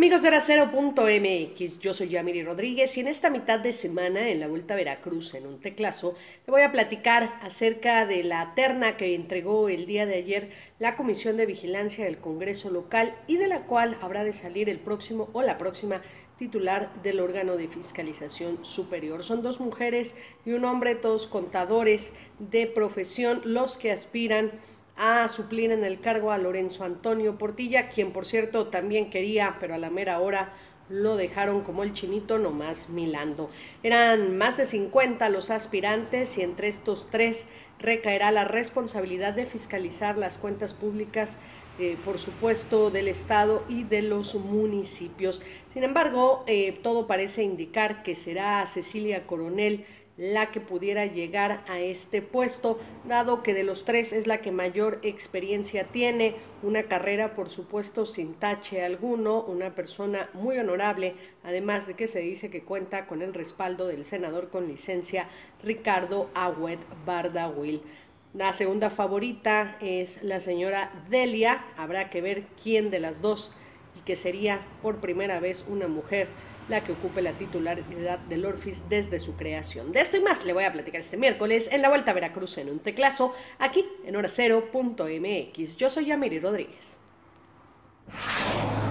Amigos de Horacero.mx, yo soy Yamiri Rodríguez y en esta mitad de semana en la Vuelta a Veracruz en un teclazo le voy a platicar acerca de la terna que entregó el día de ayer la Comisión de Vigilancia del Congreso local y de la cual habrá de salir el próximo o la próxima titular del órgano de fiscalización superior. Son dos mujeres y un hombre, todos contadores de profesión, los que aspiran a suplir en el cargo a Lorenzo Antonio Portilla, quien por cierto también quería, pero a la mera hora lo dejaron como el chinito nomás milando. Eran más de 50 los aspirantes y entre estos tres recaerá la responsabilidad de fiscalizar las cuentas públicas, por supuesto, del Estado y de los municipios. Sin embargo, todo parece indicar que será Cecilia Coronel la que pudiera llegar a este puesto, dado que de los tres es la que mayor experiencia tiene, una carrera por supuesto sin tache alguno, una persona muy honorable, además de que se dice que cuenta con el respaldo del senador con licencia Ricardo Agüed Bardawil. La segunda favorita es la señora Delia, habrá que ver quién de las dos y que sería por primera vez una mujer la que ocupe la titularidad del ORFIS desde su creación. De esto y más le voy a platicar este miércoles en la Vuelta a Veracruz en un teclazo, aquí en Horacero.mx. Yo soy Yamiri Rodríguez.